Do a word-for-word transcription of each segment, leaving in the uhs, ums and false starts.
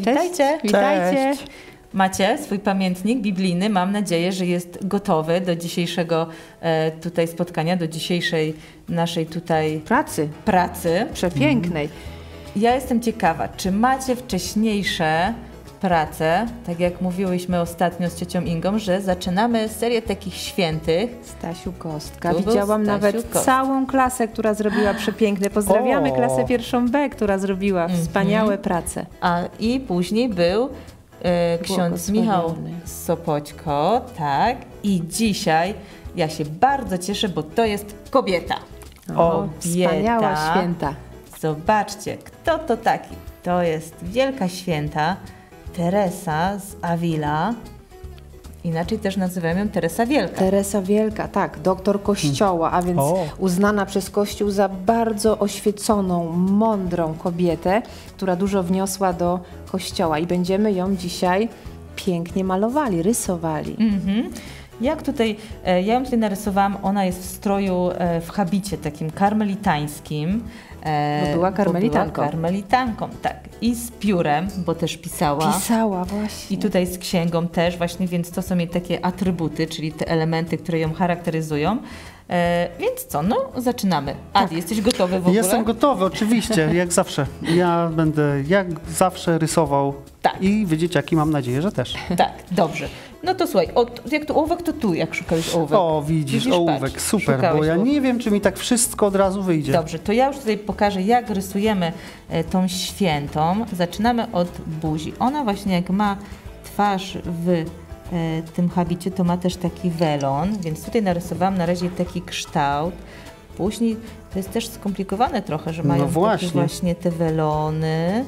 Witajcie. Witajcie. Cześć. Macie swój pamiętnik biblijny. Mam nadzieję, że jest gotowy do dzisiejszego e, tutaj spotkania, do dzisiejszej naszej tutaj pracy. pracy. Przepięknej. Ja jestem ciekawa, czy macie wcześniejsze prace, tak jak mówiłyśmy ostatnio z ciocią Ingą, że zaczynamy serię takich świętych. Stasiu Kostka. Tu Widziałam Stasiu nawet Kostka. całą klasę, która zrobiła przepiękne. Pozdrawiamy O. klasę pierwszą B, która zrobiła Mhm. wspaniałe prace. A i później był e, ksiądz Michał Błogosławiony. Sopoćko, tak. I dzisiaj ja się bardzo cieszę, bo to jest kobieta. O, wspaniała święta. Zobaczcie, kto to taki. To jest wielka święta Teresa z Avila. Inaczej też nazywają ją Teresa Wielka. Teresa Wielka, tak, doktor Kościoła, a więc O. uznana przez Kościół za bardzo oświeconą, mądrą kobietę, która dużo wniosła do Kościoła i będziemy ją dzisiaj pięknie malowali, rysowali. Mhm. Jak tutaj, e, ja ją tutaj narysowałam, ona jest w stroju, e, w habicie takim karmelitańskim. e, Bo była karmelitanką. Bo była karmelitanką, tak. I z piórem, bo też pisała. Pisała właśnie. I tutaj z księgą też właśnie, więc to są jej takie atrybuty, czyli te elementy, które ją charakteryzują. E, więc co, no zaczynamy. Adi, jesteś gotowy w ogóle? Jestem gotowy, oczywiście, jak zawsze. Ja będę jak zawsze rysował Tak. i wy dzieciaki mam nadzieję, że też. Tak, dobrze. No to słuchaj, o, jak tu ołówek, to tu jak szukałeś ołówek. O, widzisz, ołówek, patrz, super, szukałeś bo ja ołówek. nie wiem, czy mi tak wszystko od razu wyjdzie. Dobrze, to ja już tutaj pokażę, jak rysujemy e, tą świętą. Zaczynamy od buzi. Ona właśnie jak ma twarz w e, tym habicie, to ma też taki welon, więc tutaj narysowałam na razie taki kształt. Później to jest też skomplikowane trochę, że No mają właśnie. takie właśnie te welony.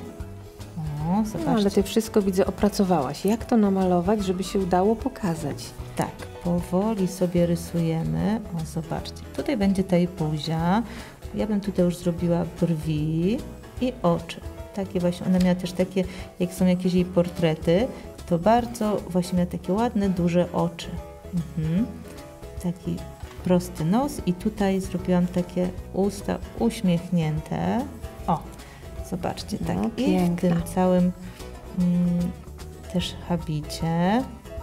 O, No, zobaczcie. ale ty wszystko widzę opracowałaś. Jak to namalować, żeby się udało pokazać? Tak, powoli sobie rysujemy. O, zobaczcie, tutaj będzie ta jej buzia. Ja bym tutaj już zrobiła brwi i oczy. Takie właśnie, ona miała też takie, jak są jakieś jej portrety, to bardzo właśnie miała takie ładne, duże oczy. Mhm. Taki prosty nos i tutaj zrobiłam takie usta uśmiechnięte. O, zobaczcie, tak. No, I w piękna. tym całym mm, też habicie.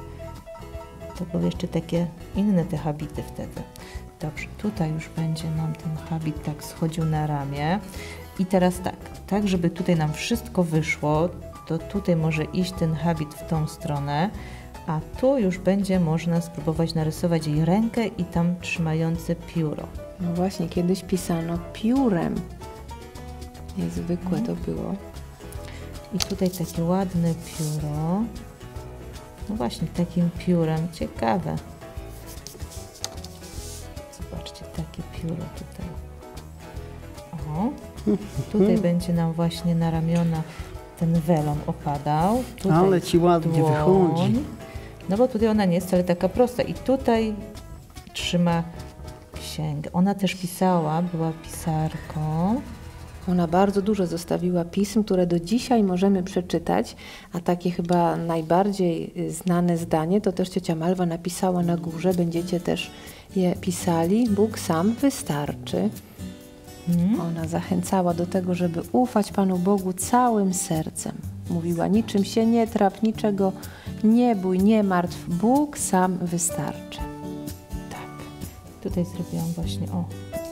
To były jeszcze takie inne te habity wtedy. Dobrze, tutaj już będzie nam ten habit tak schodził na ramię. I teraz tak, tak żeby tutaj nam wszystko wyszło, to tutaj może iść ten habit w tą stronę, a tu już będzie można spróbować narysować jej rękę i tam trzymające pióro. No właśnie, kiedyś pisano piórem. Niezwykłe to było. I tutaj takie ładne pióro. No właśnie, takim piórem. Ciekawe. Zobaczcie, takie pióro tutaj. O, tutaj będzie nam właśnie na ramiona ten welon opadał. Tutaj Ale ci ładnie dłoń. wychodzi. No bo tutaj ona nie jest wcale taka prosta. I tutaj trzyma księgę. Ona też pisała, była pisarką. Ona bardzo dużo zostawiła pism, które do dzisiaj możemy przeczytać, a takie chyba najbardziej znane zdanie to też ciocia Malwa napisała na górze, będziecie też je pisali. Bóg sam wystarczy. Hmm? Ona zachęcała do tego, żeby ufać Panu Bogu całym sercem. Mówiła, niczym się nie trap, niczego nie bój, nie martw, Bóg sam wystarczy. Tak. Tutaj zrobiłam właśnie o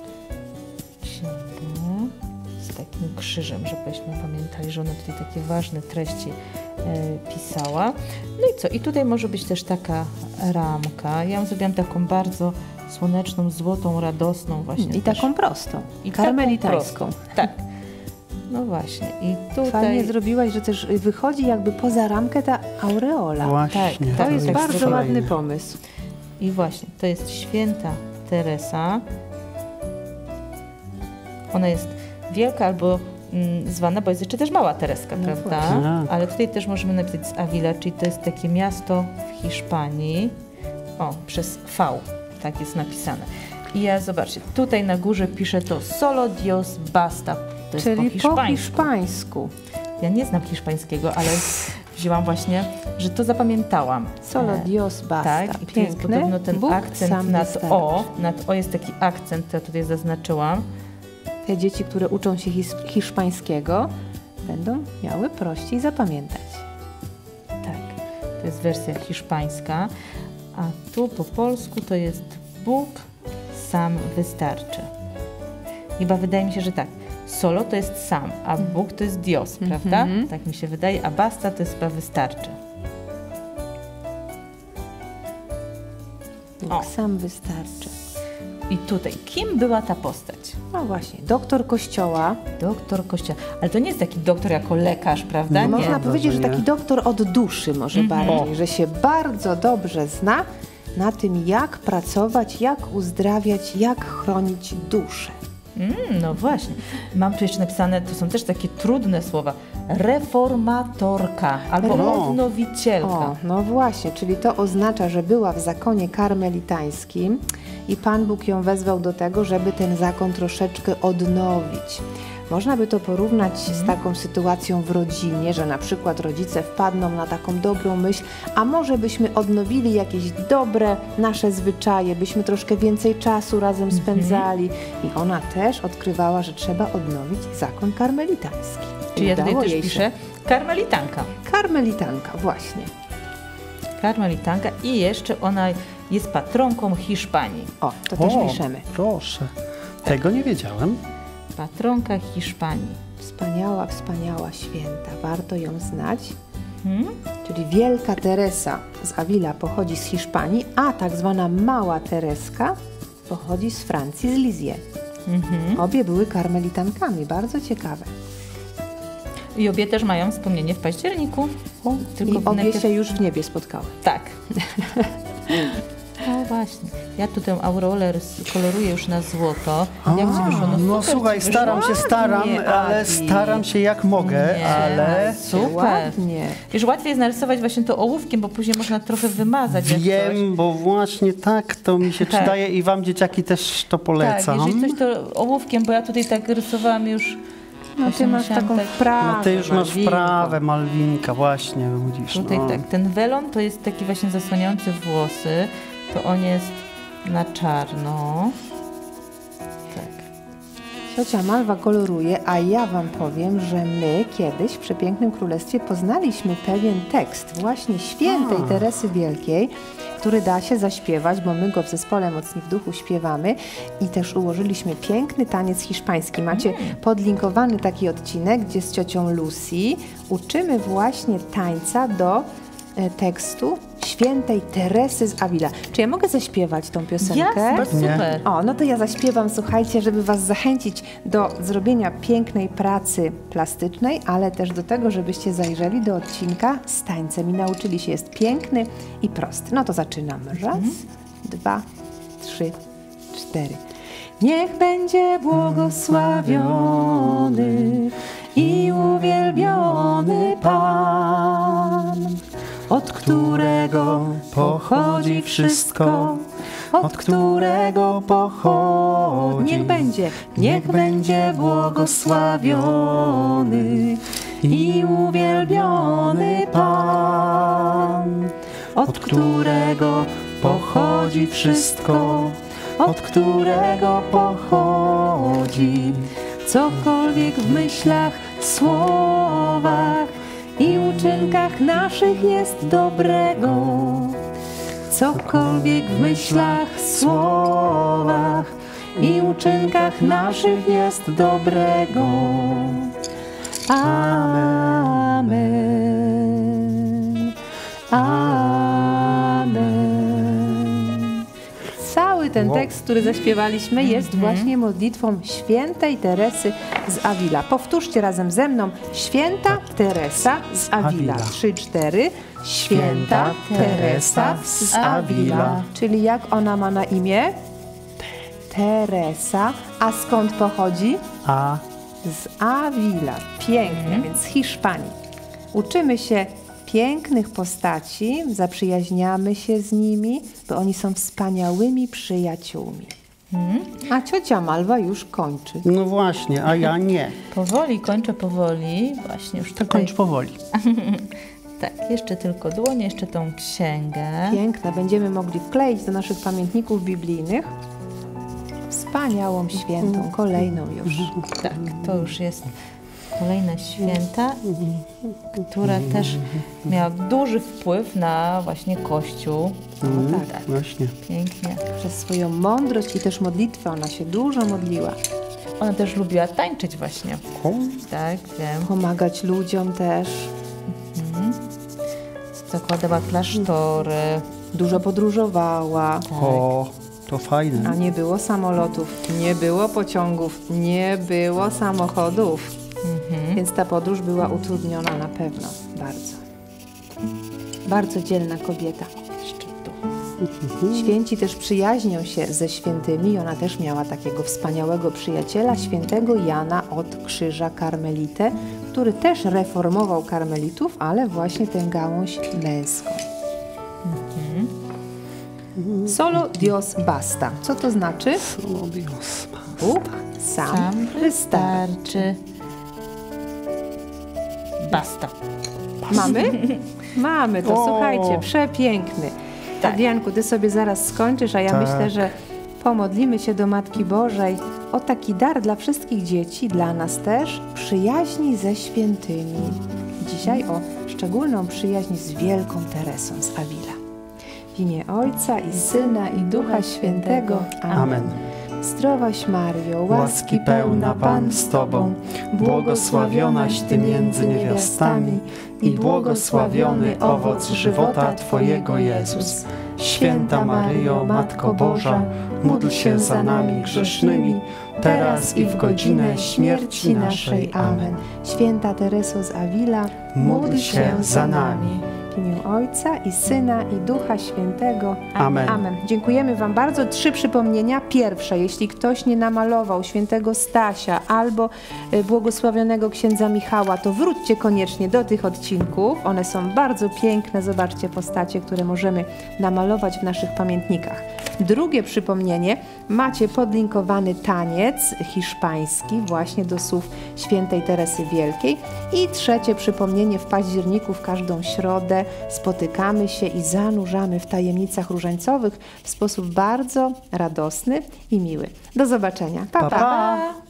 księgę z takim krzyżem, żebyśmy pamiętali, że ona tutaj takie ważne treści e, pisała. No i co? I tutaj może być też taka ramka. Ja ją zrobiłam taką bardzo słoneczną, złotą, radosną właśnie. I też. taką prostą, I karmelitańską. taką prostą. Tak. No właśnie. I tutaj... Fajnie zrobiłaś, że też wychodzi jakby poza ramkę ta aureola. Właśnie. Tak, To tak, jest tak, bardzo fajnie. ładny pomysł. I właśnie, to jest święta Teresa. Ona jest wielka albo mm, zwana, bo jest jeszcze też mała Tereska, No prawda? właśnie. Ale tutaj też możemy napisać z Avila, czyli to jest takie miasto w Hiszpanii. O, przez V, tak jest napisane. I ja, zobaczcie, tutaj na górze piszę to Solo Dios Basta. To jest Czyli po hiszpańsku. po hiszpańsku. Ja nie znam hiszpańskiego, ale wzięłam właśnie, że to zapamiętałam. Solo E, Dios basta. Tak, i tu jest Piękne. podobno ten Bóg akcent sam nad wystarczy. O. Nad O jest taki akcent, to ja tutaj zaznaczyłam. Te dzieci, które uczą się his- hiszpańskiego, będą miały prościej zapamiętać. Tak, to jest wersja hiszpańska, a tu po polsku to jest Bóg sam wystarczy. Chyba wydaje mi się, że tak. Solo to jest sam, a Bóg to jest Dios, prawda? Mhm. Tak mi się wydaje, a basta to jest chyba wystarczy. Bóg O. sam wystarczy. I tutaj, kim była ta postać? No właśnie, doktor kościoła. Doktor kościoła. Ale to nie jest taki doktor jako lekarz, prawda? No, Nie. Można powiedzieć, że nie. taki doktor od duszy może Mhm. bardziej, że się bardzo dobrze zna na tym, jak pracować, jak uzdrawiać, jak chronić duszę. Mm, no właśnie. Mam tu jeszcze napisane, to są też takie trudne słowa. Reformatorka albo No. odnowicielka. O, no właśnie, czyli to oznacza, że była w zakonie karmelitańskim i Pan Bóg ją wezwał do tego, żeby ten zakon troszeczkę odnowić. Można by to porównać z taką sytuacją w rodzinie, że na przykład rodzice wpadną na taką dobrą myśl, a może byśmy odnowili jakieś dobre nasze zwyczaje, byśmy troszkę więcej czasu razem spędzali. I ona też odkrywała, że trzeba odnowić zakon karmelitański. Czyli ja tutaj Udało też jej piszę się. karmelitanka. Karmelitanka, właśnie. Karmelitanka i jeszcze ona jest patronką Hiszpanii. O, to też O, piszemy. proszę. Tego nie wiedziałem. Patronka Hiszpanii. Wspaniała, wspaniała święta. Warto ją znać. Hmm? Czyli Wielka Teresa z Avila pochodzi z Hiszpanii, a tak zwana Mała Tereska pochodzi z Francji, z Lizie. Mhm. Obie były karmelitankami, bardzo ciekawe. I obie też mają wspomnienie w październiku. O, Tylko I obie najpierw- się już w niebie spotkały. Tak. No właśnie. Ja tu tę aureolę rys- koloruję już na złoto. Jak ci wyszło? No, No super słuchaj, ci wyszło. staram się, staram, Ładnie, ale Adi. staram się jak mogę, Nie. ale Super. Ładnie. Wiesz, łatwiej jest narysować właśnie to ołówkiem, bo później można trochę wymazać. jak coś. wiem, bo właśnie tak to mi się Tak. przydaje i wam dzieciaki też to Tak, polecam. jeżeli coś to ołówkiem, bo ja tutaj tak rysowałam już. No ty właśnie masz musiałam taką tak- wprawę. No ty już masz Malwinko. wprawę, Malwinka, właśnie, widzisz. Tutaj no. tak, ten welon to jest taki właśnie zasłaniający włosy, to on jest na czarno. Tak. Ciocia Malwa koloruje, a ja wam powiem, że my kiedyś w Przepięknym Królestwie poznaliśmy pewien tekst właśnie świętej A. Teresy Wielkiej, który da się zaśpiewać, bo my go w zespole Mocni w Duchu śpiewamy i też ułożyliśmy piękny taniec hiszpański. Macie podlinkowany taki odcinek, gdzie z ciocią Lucy uczymy właśnie tańca do e, tekstu świętej Teresy z Avila. Czy ja mogę zaśpiewać tą piosenkę? Jasne, Nie. super. O, no to ja zaśpiewam, słuchajcie, żeby was zachęcić do zrobienia pięknej pracy plastycznej, ale też do tego, żebyście zajrzeli do odcinka z tańcem i nauczyli się. Jest piękny i prosty. No to zaczynamy. Raz, dwa, trzy, cztery. Niech będzie błogosławiony i uwielbiony Pan, od którego pochodzi wszystko, od którego pochodzi. Niech będzie, niech będzie błogosławiony i uwielbiony Pan, od którego pochodzi wszystko, od którego pochodzi. Cokolwiek w myślach, słowach i uczynkach naszych jest dobrego. Cokolwiek w myślach, słowach i uczynkach naszych jest dobrego. Amen. Amen. Cały ten Wow. tekst, który zaśpiewaliśmy, jest właśnie modlitwą świętej Teresy z Avila. Powtórzcie razem ze mną. Święta Teresa z Avila. Avila. Trzy, cztery. Święta Teresa z Avila. Czyli jak ona ma na imię? Teresa. A skąd pochodzi? A Z Avila. Pięknie, więc z Hiszpanii. Uczymy się pięknych postaci, zaprzyjaźniamy się z nimi, bo oni są wspaniałymi przyjaciółmi. A ciocia Malwa już kończy. no właśnie, a ja nie. Powoli, kończę powoli. Właśnie już To tutaj. kończ powoli. Tak, jeszcze tylko dłonie, jeszcze tą księgę. Piękna, będziemy mogli wkleić do naszych pamiętników biblijnych wspaniałą świętą, kolejną już. Tak, to już jest kolejna święta, która też miała duży wpływ na właśnie Kościół. Mm, tak. tak, Właśnie. pięknie. Przez swoją mądrość i też modlitwę ona się dużo modliła. Ona też lubiła tańczyć właśnie. O, Tak, wiem. Pomagać ludziom też. Zakładała klasztory. Dużo podróżowała. o, to A fajne. nie było samolotów, nie było pociągów, nie było samochodów. Mhm. Więc ta podróż była utrudniona na pewno bardzo. Bardzo dzielna kobieta. Jeszcze tu. Święci też przyjaźnią się ze świętymi i ona też miała takiego wspaniałego przyjaciela, świętego Jana od Krzyża Karmelitę, który też reformował karmelitów, ale właśnie tę gałąź męską. Solo Dios basta. Co to znaczy? Solo Dios. Bóg sam, Sam wystarczy. wystarczy. Basta. Mamy? Mamy to, O! słuchajcie, przepiękny. Tak. Adrianku, ty sobie zaraz skończysz, a ja Tak. myślę, że pomodlimy się do Matki Bożej o taki dar dla wszystkich dzieci, dla nas też, przyjaźni ze świętymi. Dzisiaj o szczególną przyjaźń z wielką Teresą z Avila. W imię Ojca i Syna i Ducha Świętego. Amen. Zdrowaś Mario, Łaski pełna Pan z Tobą, błogosławionaś Ty między niewiastami i błogosławiony owoc żywota Twojego Jezus. Święta Maryjo, Matko Boża, módl się za nami grzesznymi, teraz i w godzinę śmierci naszej. Amen. Święta Tereso z Avila, Módl się za nami. W imię Ojca i Syna i Ducha Świętego. Amen. Amen. Dziękujemy Wam bardzo. Trzy przypomnienia. Pierwsze, jeśli ktoś nie namalował świętego Stasia albo y, błogosławionego księdza Michała, to wróćcie koniecznie do tych odcinków. One są bardzo piękne. Zobaczcie postacie, które możemy namalować w naszych pamiętnikach. Drugie przypomnienie, macie podlinkowany taniec hiszpański właśnie do słów świętej Teresy Wielkiej. I trzecie przypomnienie, w październiku w każdą środę spotykamy się i zanurzamy w tajemnicach różańcowych w sposób bardzo radosny i miły. Do zobaczenia. Pa, pa. Pa, pa.